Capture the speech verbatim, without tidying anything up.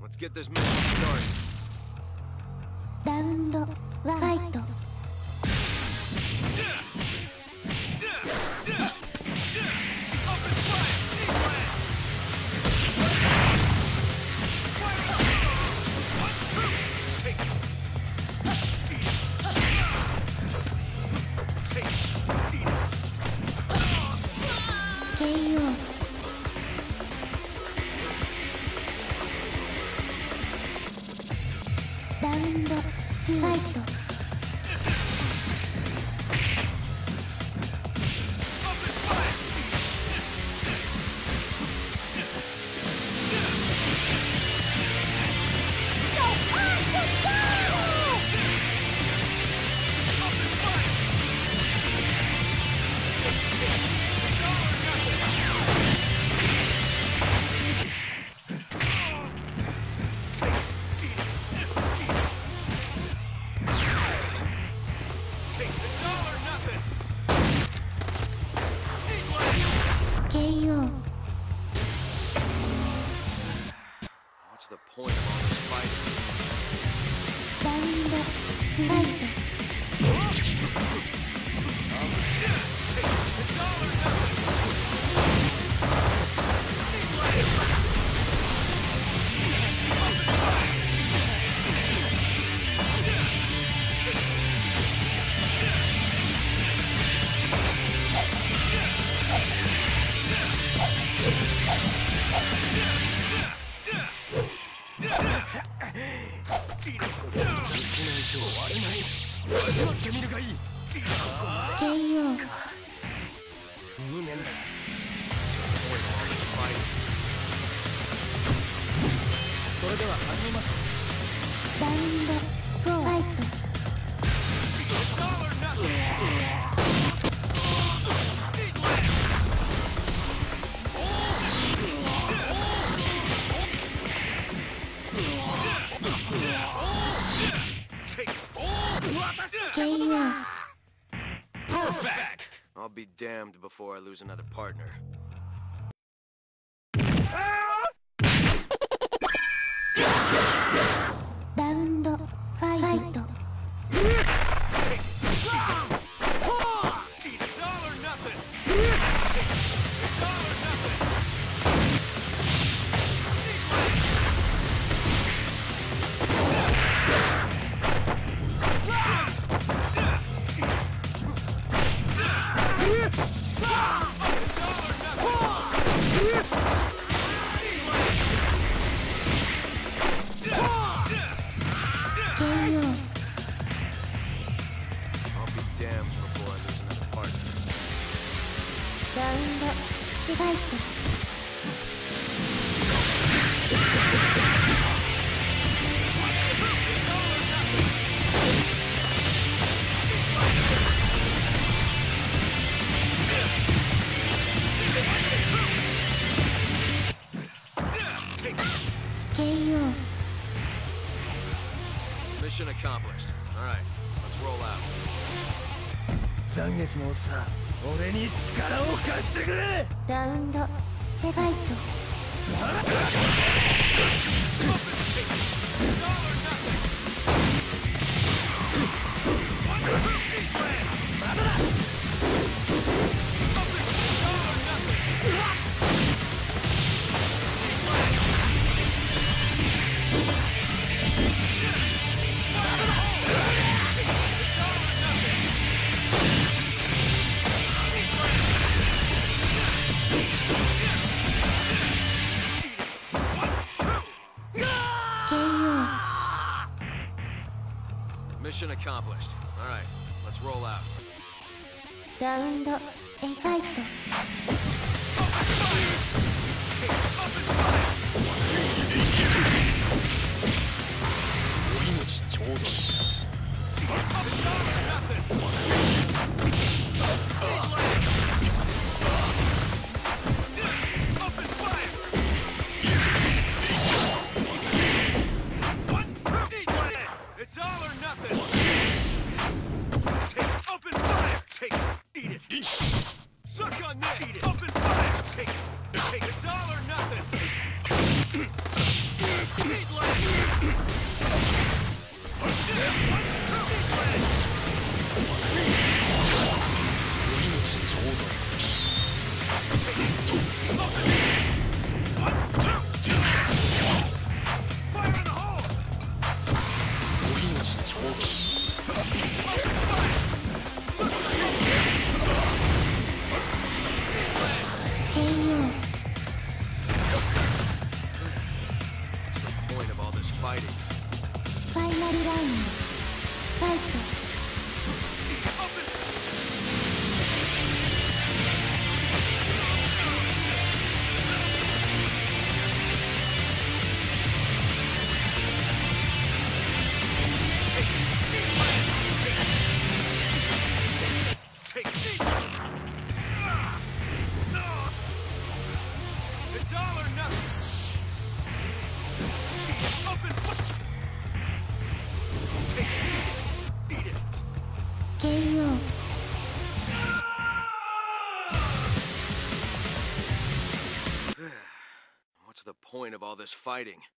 Let's get this mission started. ラウンドファイト。ケーオー。ラウンドツーファイト。ケーオー。 What's the point of all this fighting? ラウンドスファイト。 ケーオー。 それでは始めます。 ラウンドフォーファイト。 ケーオー。 I'll be damned before I lose another partner. ラウンドファイト。 It's all or nothing. It's all or nothing. I'll be damned before I lose another partner. ラウンドファイト。 ケーオー。 Mission accomplished. All right, let's roll out. 残月のおっさん、俺に力を貸してくれ。 ラウンドセファイト。 Mission accomplished. All right, let's roll out. ラウンドエファイト。 It's all or nothing. Take it. Open fire. Take it. Eat it. Suck on this. Eat it. Open fire. Take it. Take point of all this fighting? ファイナルラウンドファイト It's all or nothing. Open. Take it. Eat it. ケーオー What's the point of all this fighting?